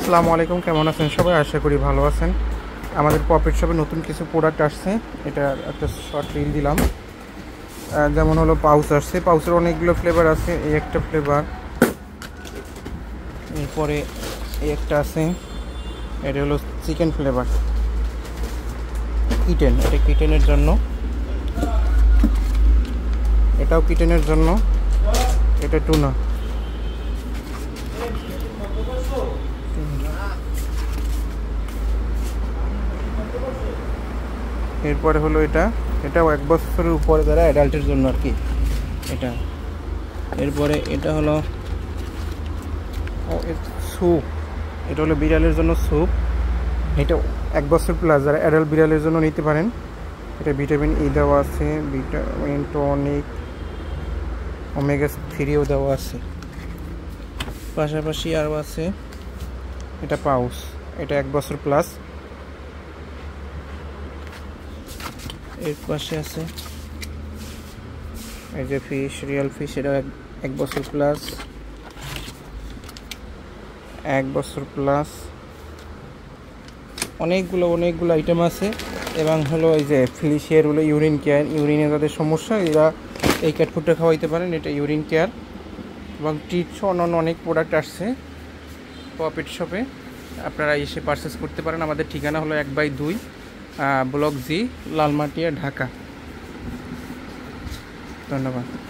আসসালামু আলাইকুম, কেমন আছেন সবাই? আশা করি ভালো আছেন। আমাদের পপেট শপে নতুন কিছু প্রোডাক্ট আসছে, এটা একটা শর্ট রিল দিলাম। যেমন হলো পাউচ আসছে, পাউচের অনেকগুলো ফ্লেভার আছে। এই একটা ফ্লেভার, এরপরে এই একটা আছে, এটা হলো চিকেন ফ্লেভার, কিটেন, এটা কিটেনের জন্য, এটাও কিটেনের জন্য, এটা টুনা। এরপরে হলো এটাও 1 বছরের উপরে যারা অ্যাডাল্টের জন্য আর কি এটা। এরপরে এটা হলো স্যুপ, এটা হলো বিড়ালের জন্য স্যুপ। এটা 1 বছর প্লাস যারা অ্যাডাল্ট বিড়ালের জন্য নিতে পারেন। এটা ভিটামিন ই দেওয়া আছে, ভিটামিন টনিক, ওমেগা 3ও দেওয়া আছে। পাশাপাশি আরও আছে এটা পাউচ, এটা 1 বছর প্লাস। এর পাশে আছে এই যে ফিশ, রিয়েল ফিশ, এটা 1 বছর প্লাস, 1 বছর প্লাস। অনেকগুলো আইটেম আছে। এবং হলো এই যে ফিলিশের হলো ইউরিন কেয়ার, ইউরিনে যাদের সমস্যা এরা এই ক্যাট ফুডটা খাওয়াইতে পারেন। এটা ইউরিন কেয়ার এবং ট্রিটস, অন্যান্য অনেক প্রোডাক্ট আসছে পপেট শপে, আপনারা এসে পারচেস করতে পারেন। আমাদের ঠিকানা হলো 1/2 ব্লক জি, লালমাটিয়া, ঢাকা। ধন্যবাদ।